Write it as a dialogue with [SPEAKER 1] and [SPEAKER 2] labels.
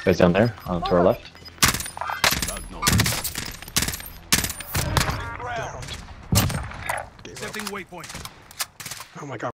[SPEAKER 1] Guys down there, to our left.
[SPEAKER 2] Downed.
[SPEAKER 3] Setting waypoint.
[SPEAKER 2] Oh my god.